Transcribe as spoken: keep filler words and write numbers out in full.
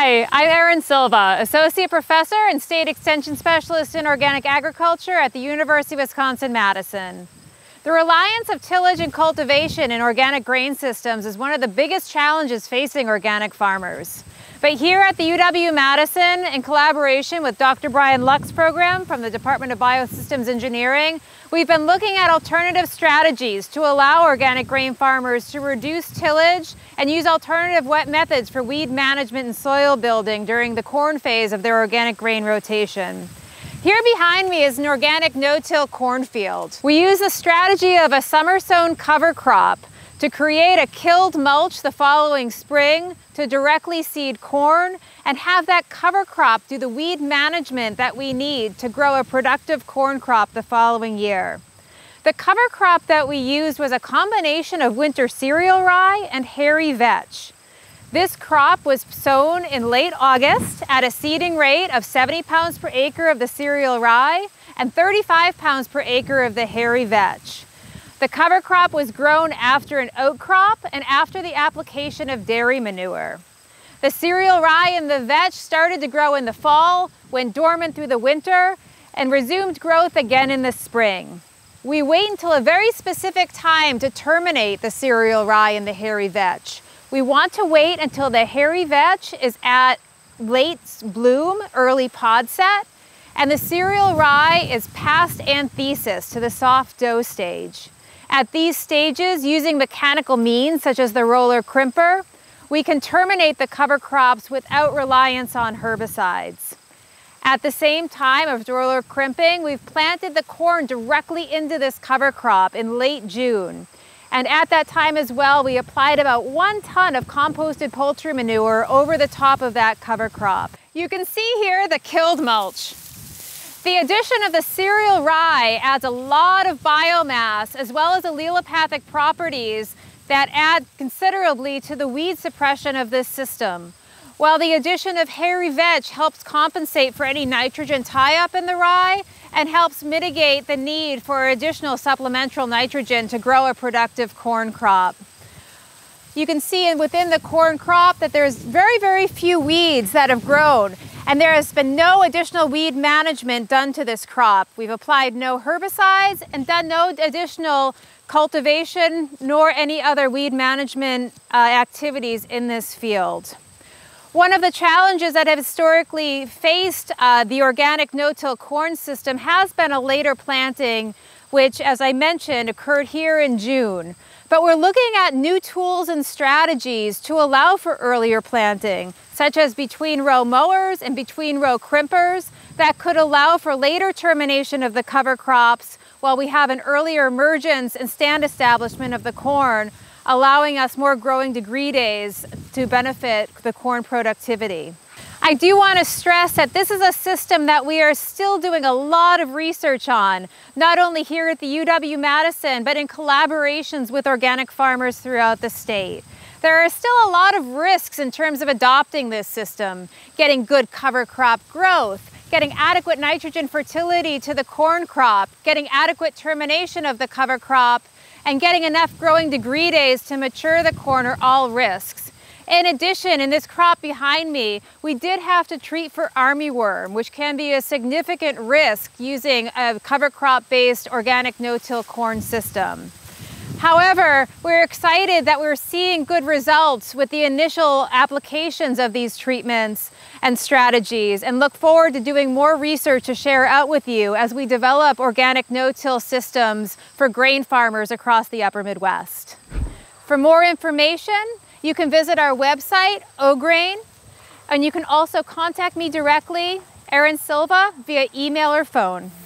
Hi, I'm Erin Silva, Associate Professor and State Extension Specialist in Organic Agriculture at the University of Wisconsin-Madison. The reliance of tillage and cultivation in organic grain systems is one of the biggest challenges facing organic farmers. But here at the U W-Madison, in collaboration with Doctor Brian Luck's program from the Department of Biosystems Engineering, we've been looking at alternative strategies to allow organic grain farmers to reduce tillage and use alternative wet methods for weed management and soil building during the corn phase of their organic grain rotation. Here behind me is an organic no-till cornfield. We use the strategy of a summer-sown cover crop to create a killed mulch the following spring to directly seed corn and have that cover crop do the weed management that we need to grow a productive corn crop the following year. The cover crop that we used was a combination of winter cereal rye and hairy vetch. This crop was sown in late August at a seeding rate of seventy pounds per acre of the cereal rye and thirty-five pounds per acre of the hairy vetch. The cover crop was grown after an oat crop and after the application of dairy manure. The cereal rye and the vetch started to grow in the fall, went dormant through the winter, and resumed growth again in the spring. We wait until a very specific time to terminate the cereal rye and the hairy vetch. We want to wait until the hairy vetch is at late bloom, early pod set, and the cereal rye is past anthesis to the soft dough stage. At these stages, using mechanical means such as the roller crimper, we can terminate the cover crops without reliance on herbicides. At the same time of roller crimping, we've planted the corn directly into this cover crop in late June. And at that time as well, we applied about one ton of composted poultry manure over the top of that cover crop. You can see here the killed mulch. The addition of the cereal rye adds a lot of biomass as well as allelopathic properties that add considerably to the weed suppression of this system, while the addition of hairy vetch helps compensate for any nitrogen tie-up in the rye and helps mitigate the need for additional supplemental nitrogen to grow a productive corn crop. You can see within the corn crop that there's very, very few weeds that have grown, and there has been no additional weed management done to this crop. We've applied no herbicides and done no additional cultivation nor any other weed management uh, activities in this field. One of the challenges that have historically faced uh, the organic no-till corn system has been a later planting, which, as I mentioned, occurred here in June. But we're looking at new tools and strategies to allow for earlier planting, such as between row mowers and between row crimpers that could allow for later termination of the cover crops while we have an earlier emergence and stand establishment of the corn, allowing us more growing degree days to benefit the corn productivity. I do want to stress that this is a system that we are still doing a lot of research on, not only here at the U W-Madison, but in collaborations with organic farmers throughout the state. There are still a lot of risks in terms of adopting this system, getting good cover crop growth, getting adequate nitrogen fertility to the corn crop, getting adequate termination of the cover crop, and getting enough growing degree days to mature the corn are all risks. In addition, in this crop behind me, we did have to treat for armyworm, which can be a significant risk using a cover crop-based organic no-till corn system. However, we're excited that we're seeing good results with the initial applications of these treatments and strategies, and look forward to doing more research to share out with you as we develop organic no-till systems for grain farmers across the upper Midwest. For more information, you can visit our website, OGrain, and you can also contact me directly, Erin Silva, via email or phone.